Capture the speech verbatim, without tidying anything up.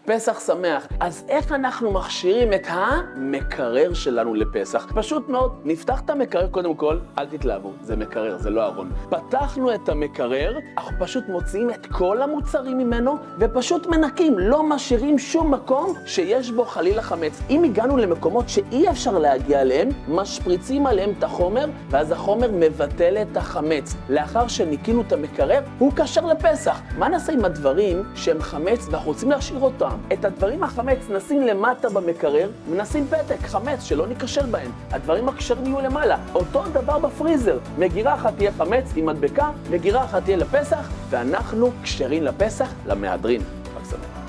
פסח שמח. אז איך אנחנו מכשירים את המקרר שלנו לפסח? פשוט מאוד, נפתח את המקרר קודם כל, אל תתלהבו, זה מקרר, זה לא ארון. פתחנו את המקרר, אנחנו פשוט מוציאים את כל המוצרים ממנו, ופשוט מנקים, לא משאירים שום מקום שיש בו חלילה חמץ. אם הגענו למקומות שאי אפשר להגיע אליהם, משפריצים עליהם את החומר, ואז החומר מבטל את החמץ. לאחר שניקינו את המקרר, הוא כשר לפסח. מה נעשה עם הדברים שהם חמץ ואנחנו רוצים להשאיר אותם? את הדברים החמץ נשים למטה במקרר, ונשים פתק חמץ שלא ניקשר בהם. הדברים הכשרים יהיו למעלה. אותו דבר בפריזר. מגירה אחת תהיה חמץ עם מדבקה, מגירה אחת תהיה לפסח, ואנחנו כשרים לפסח למהדרין. חג שמח.